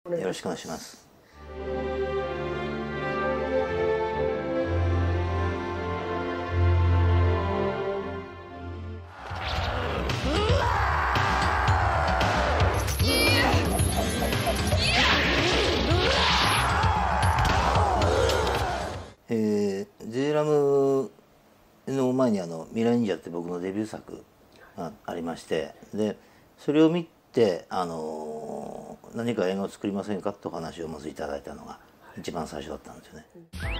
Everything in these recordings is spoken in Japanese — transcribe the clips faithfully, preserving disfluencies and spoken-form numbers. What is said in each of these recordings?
よろしくお願いします。えー、ゼーラムの前にあの「未来忍者」って僕のデビュー作がありまして、でそれを見て、あのー、何か映画を作りませんかとお話をまずいただいたのが一番最初だったんですよね。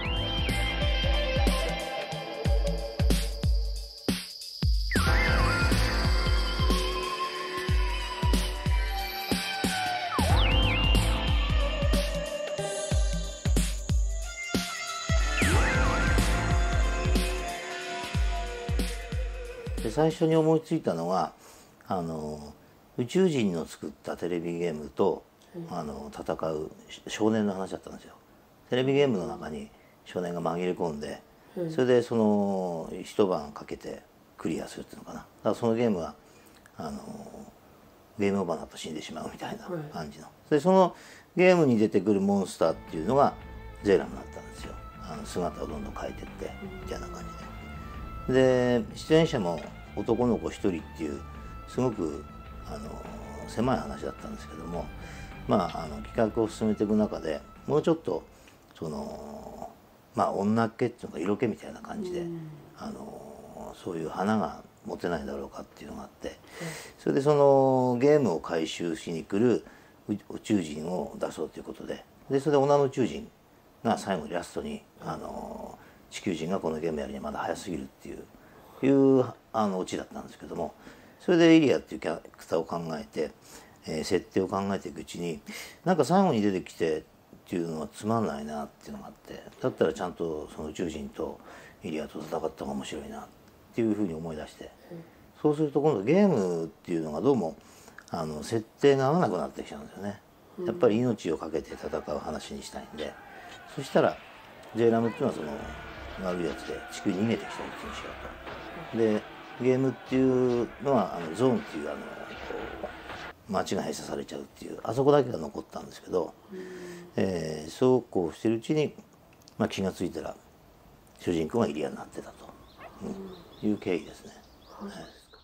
で最初に思いついたのはあの宇宙人の作ったテレビゲームと、うん、あの戦う少年の話だったんですよ。テレビゲームの中に少年が紛れ込んで、うん、それでその一晩かけてクリアするっていうのかな。だからそのゲームはあのゲームオーバーになって死んでしまうみたいな感じの、うん、でそのゲームに出てくるモンスターっていうのがゼーラムだったんですよ。あの姿をどんどん変えてってみたいな感じで。で出演者も男の子一人っていうすごくあの狭い話だったんですけども、まあ、あの企画を進めていく中でもうちょっとそのまあ女っ気っていうのか色気みたいな感じで、うん、あのそういう花が持てないだろうかっていうのがあって、うん、それでそのゲームを回収しに来る宇宙人を出そうということで、でそれで女の宇宙人が最後にラストに、うん、あの地球人がこのゲームやるにはまだ早すぎるっていういうあのオチだったんですけども、それでイリアっていうキャラクターを考えて、えー、設定を考えていくうちになんか最後に出てきてっていうのはつまんないなっていうのがあって、だったらちゃんとその宇宙人とイリアと戦った方が面白いなっていうふうに思い出して、うん、そうすると今度ゲームっていうのがどうもあの設定が合わなくなってきちゃうんですよね。やっぱり命を懸けて戦う話にしたいんで、そしたらジェイラムっていうのはその悪いやつで地球に逃げてきたやつにしようと。でゲームっていうのはあのゾーンっていうあのこう街が閉鎖されちゃうっていうあそこだけが残ったんですけど、うん、えー、そうこうしてるうちに、まあ、気が付いたら主人公がイリアになってたと、うん、いう経緯ですね。はい、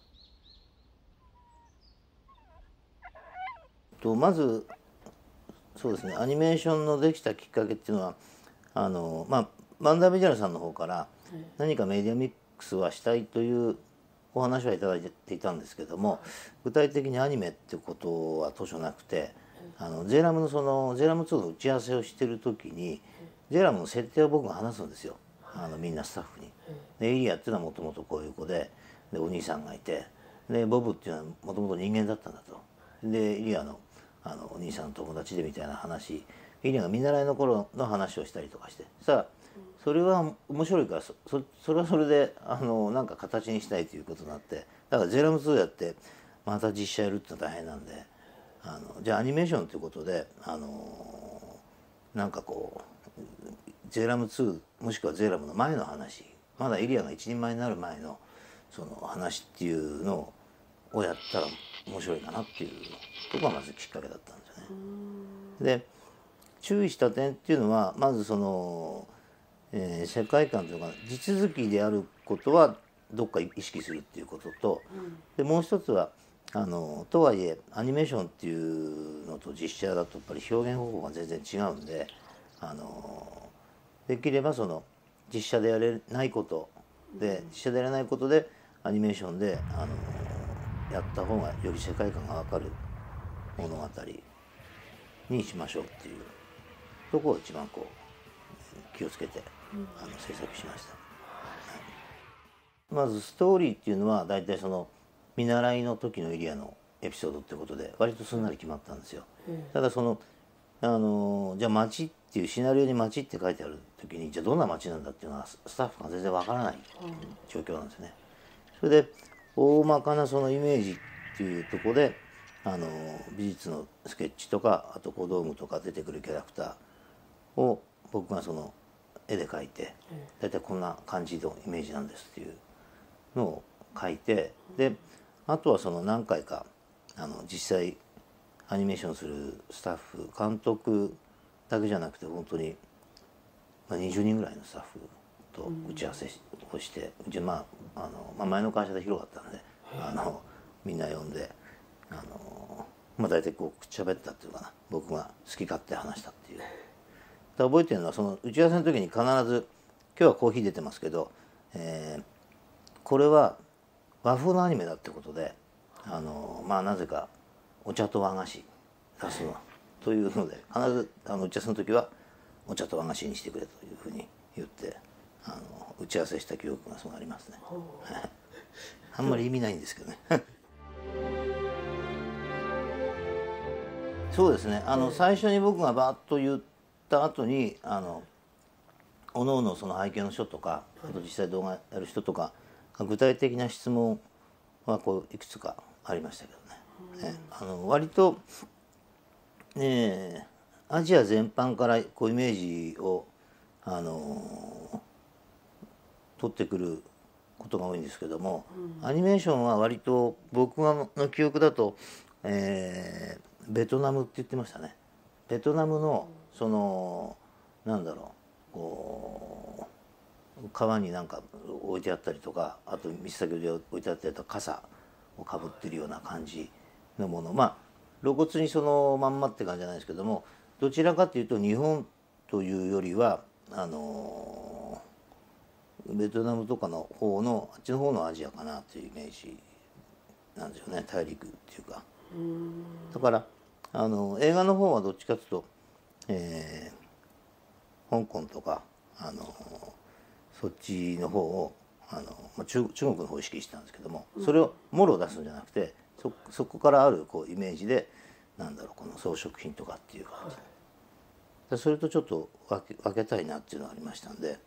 とまずそうですね、アニメーションのできたきっかけっていうのはあの、まあ、バンダービジュアルさんの方から何かメディアミックスはしたいというお話はいただいていたんですけども、具体的にアニメってことは当初なくて、あのゼーラムのそのゼーラムツーの打ち合わせをしてる時にゼーラムの設定を僕が話すんですよ、あのみんなスタッフに。でイリアっていうのはもともとこういう子で、でお兄さんがいて、でボブっていうのはもともと人間だったんだと。でイリアのあのお兄さんの友達でみたいな話、イリアが見習いの頃の話をしたりとかして、さあそれは面白いから そ, そ, それはそれであのなんか形にしたいということになって、だからゼーラムツーやってまた実写やるって大変なんで、あのじゃあアニメーションということであのなんかこうゼーラムツーもしくはゼーラムの前の話、まだイリアが一人前になる前のその話っていうのをやったら面白いかなっていうところがまずきっかけだったんですよね。で注意した点っていうのはまずその、えー、世界観というか地続きであることはどっか意識するっていうことと、でもう一つはあのとはいえアニメーションっていうのと実写だとやっぱり表現方法が全然違うんで、あのできればその実写でやれないことで実写でやれないことでアニメーションであのやった方がより世界観が分かる物語にしましょうっていうところを一番こう気をつけてあの制作しました。まずストーリーっていうのは大体その見習いの時のエリアのエピソードってことで割とすんなり決まったんですよ。ただそのあのじゃあ街っていうシナリオに街って書いてある時にじゃあどんな街なんだっていうのはスタッフが全然わからない状況なんですね。それで大まかなそのイメージっていうところであの美術のスケッチとかあと小道具とか出てくるキャラクターを僕がその絵で描いて大体こんな感じのイメージなんですっていうのを描いて、であとはその何回かあの実際アニメーションするスタッフ監督だけじゃなくて本当に、まあ、にじゅうにんぐらいのスタッフと打ち合わせをして、うち、まああのまあ、前の会社で広かったんであのみんな呼んであの、まあ、大体こう口喋ったっていうかな、僕が好き勝手話したっていう。で覚えてるのはその打ち合わせの時に必ず「今日はコーヒー出てますけど、えー、これは和風のアニメだ」ってことであのまあなぜかお茶と和菓子出すのというので必ずあの打ち合わせの時はお茶と和菓子にしてくれというふうに言ってあの打ち合わせした記憶がそうありますね。あんまり意味ないんですけどね。そうですね、あの最初に僕がバーッと言った後にあのおのおのその背景の人とかあと実際動画やる人とか具体的な質問はこういくつかありましたけどね。ねあの割とねアジア全般からこうイメージをあの取ってくることが多いんですけども、アニメーションは割と僕の記憶だと、えーベトナムって言ってましたね。ベトナムのそのなんだろうこう川になんか置いてあったりとか、あと道先で置いてあったりとか傘をかぶってるような感じのもの、まあ露骨にそのまんまって感じじゃないですけども、どちらかというと日本というよりはあのベトナムとかの方のあっちの方のアジアかなというイメージなんですよね、大陸っていうか。だからあの映画の方はどっちかというと、えー、香港とかあのそっちの方をあの、まあ、中, 中国の方を意識してたんですけども、それをもろ出すんじゃなくて そ, そこからあるこうイメージでなんだろうこの装飾品とかっていう感じで、それとちょっと分 け, 分けたいなっていうのがありましたんで。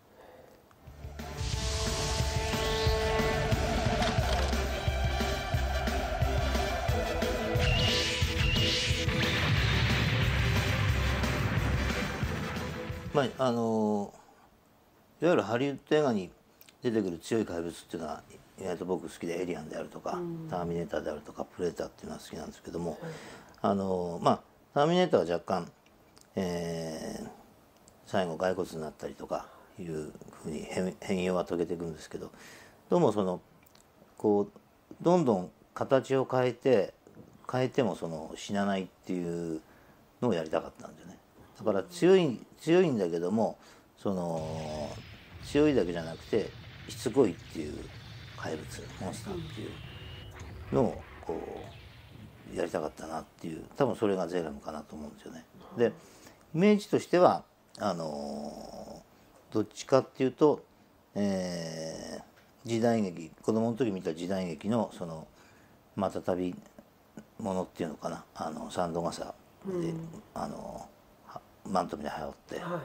まああのいわゆるハリウッド映画に出てくる強い怪物っていうのは意外と僕好きで、エイリアンであるとか、うん、ターミネーターであるとかプレーターっていうのは好きなんですけども、はい、あのまあターミネーターは若干、えー、最後骸骨になったりとかいうふうに変容は遂げていくんですけど、どうもそのこうどんどん形を変えて変えてもその死なないっていうのをやりたかったんですよね。だから強い強いんだけどもその強いだけじゃなくてしつこいっていう怪物モンスターっていうのをこうやりたかったなっていう、多分それがゼーラムかなと思うんですよね。でイメージとしてはあのどっちかっていうと、えー、時代劇子供の時見た時代劇のそのまたたびものっていうのかな、あの三度笠で、うん、あのマントみたいに羽織って、はい、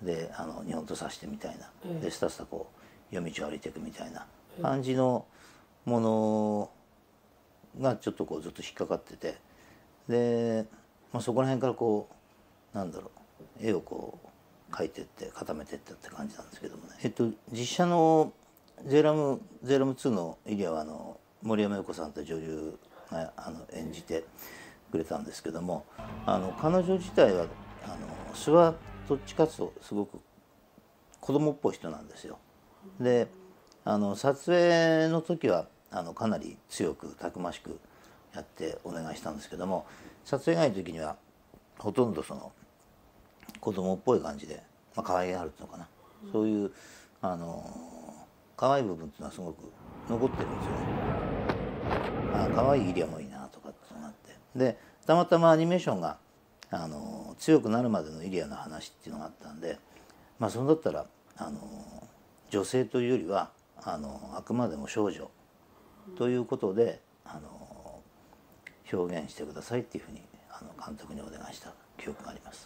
であの日本と指してみたいな、ええ、でスタスタこう夜道を歩いていくみたいな感じのものがちょっとこうずっと引っかかってて、で、まあ、そこら辺からこうなんだろう絵をこう描いてって固めてったって感じなんですけどもね。えっと実写のゼーラムゼーラムツーのイリアはあの森山良子さんと女優があの演じてくれたんですけども、あの彼女自体はあの素はどっちかというとすごく子供っぽい人なんですよ。であの撮影の時はあのかなり強くたくましくやってお願いしたんですけども、撮影外の時にはほとんどその子供っぽい感じで、まあ可愛げがあるっていうのかな、そういうあの可愛い部分っていうのはすごく残ってるんですよね。あ可愛いイリアもいいなとかってなって、でたまたまアニメーションがあの強くなるまでのイリアの話っていうのがあったんで、まあそれだったらあの女性というよりはあのあくまでも少女ということであの表現してくださいっていうふうにあの監督にお願いした記憶があります。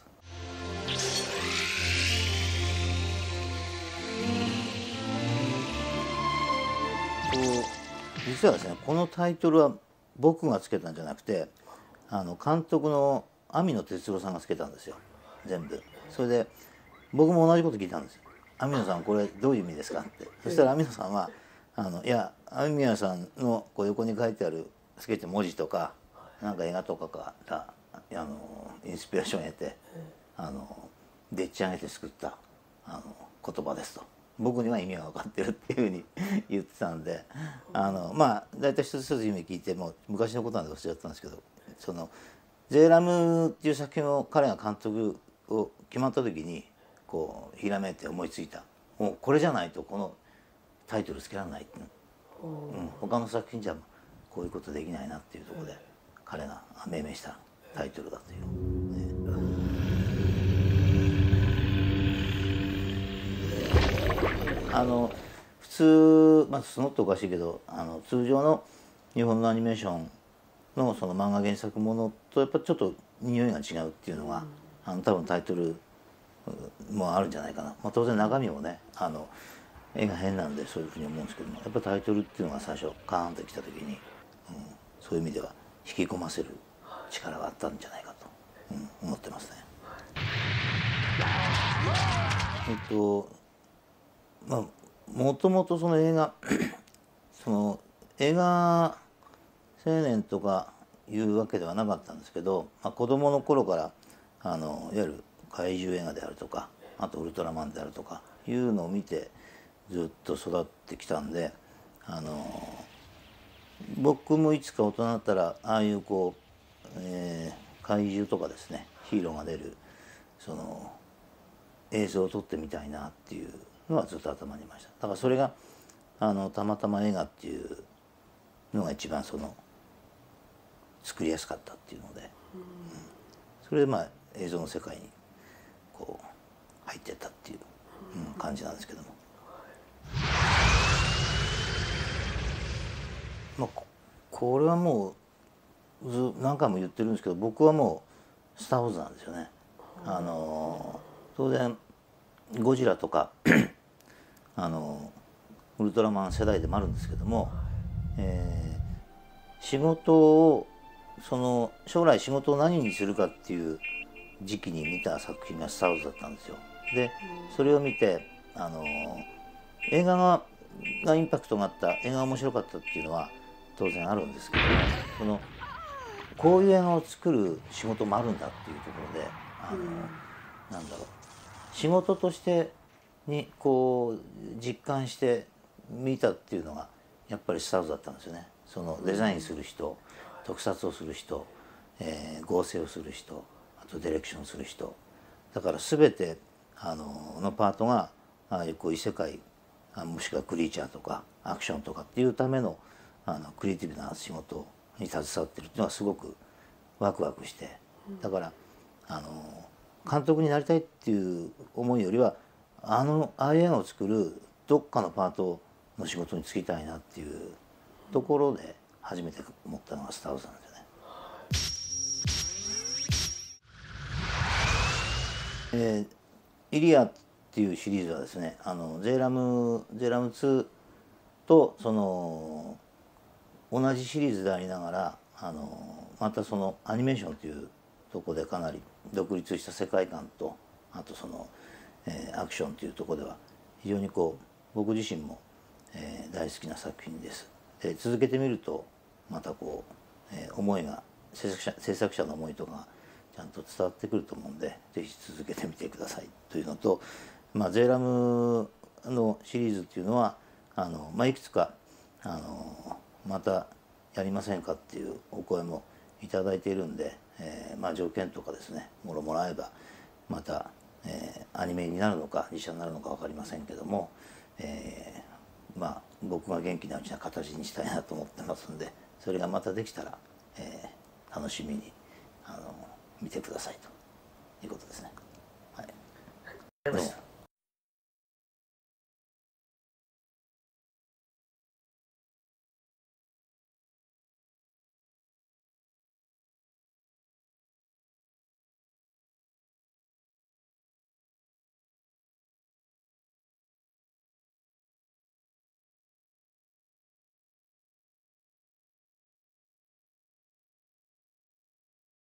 こう実はですね、このタイトルは僕がつけたんじゃなくてあの監督の網野哲郎さんがつけたんですよ全部。それで僕も同じこと聞いたんですよ。網野さんこれどういう意味ですかって。そしたら網野さんはあのいや網野さんのこう横に書いてあるつけて文字とかなんか映画とかからあのインスピレーションを得て、あのでっち上げて作ったあの言葉ですと。僕には意味が分かってるっていうふうに言ってたんで、あのまあ大体一つ一つ夢聞いても昔のことなんで忘れちゃったんですけど、その「ゼーラム」っていう作品を彼が監督を決まった時にこうひらめいて思いついた、もうこれじゃないとこのタイトルつけられないって、うん、他の作品じゃこういうことできないなっていうところで彼が命名したタイトルだという、ね。あの普通、まあ、そのっておかしいけど、あの通常の日本のアニメーションのその漫画原作ものとやっぱちょっと匂いが違うっていうのが、あの多分タイトルもあるんじゃないかな、まあ、当然中身もね、あの絵が変なんでそういうふうに思うんですけども、やっぱタイトルっていうのが最初カーンときた時に、うん、そういう意味では引き込ませる力があったんじゃないかと、うん、思ってますね。えっとまあもともとその映画その映画青年とかいうわけではなかったんですけど、まあ、子供の頃からあのいわゆる怪獣映画であるとか、あとウルトラマンであるとかいうのを見てずっと育ってきたんで、あの僕もいつか大人になったらああいうこう、えー、怪獣とかですね、ヒーローが出るその映像を撮ってみたいなっていうのはずっと頭にいました。だからそれがあのたまたま映画っていうのが一番その作りやすかったっていうので、うん、それでまあ映像の世界にこう入ってったっていう、うん、感じなんですけども、まあ、こ, これはもうず何回も言ってるんですけど、僕はもう「スター・ウォーズ」なんですよね。あの当然ゴジラとかあのウルトラマン世代でもあるんですけども、えー、仕事をその将来仕事を何にするかっていう時期に見た作品が「スター・ウォーズ」だったんですよ。でそれを見てあの映画ががインパクトがあった、映画が面白かったっていうのは当然あるんですけども、そのこういう映画を作る仕事もあるんだっていうところで、あのなんだろう、仕事としてにこう実感して見たっていうのがやっぱりスターズだったんですよね。そのデザインする人、特撮をする人、えー、合成をする人、あとディレクションする人、だから全てあののパートがああいうこう異世界、もしくはクリーチャーとかアクションとかっていうためのあのクリエイティブな仕事に携わってるっていうのはすごくワクワクして、だからあの監督になりたいっていう思いよりはあのああいう映画を作るどっかのパートの仕事に就きたいなっていうところで初めて思ったのが「スター・ウォーズ」なんですよね。えー、イリアっていうシリーズはですね、あのゼーラムゼーラムツーとその同じシリーズでありながら、あのまたそのアニメーションというところでかなり独立した世界観と、あとその、えー、アクションというところでは非常にこう僕自身も、えー、大好きな作品です。で続けてみるとまたこう、えー、思いが制作者制作者の思いとかちゃんと伝わってくると思うんで、ぜひ続けてみてくださいというのと、まあ、ゼーラムのシリーズっていうのはあの、まあ、いくつかあのまたやりませんかっていうお声もいただいているんで、えーまあ、条件とかですねもろもらえばまた、えー、アニメになるのか実写になるのか分かりませんけども、えー、まあ僕が元気なうちな形にしたいなと思ってますんで、それがまたできたら、えー、楽しみにあの見てくださいということですね。はい。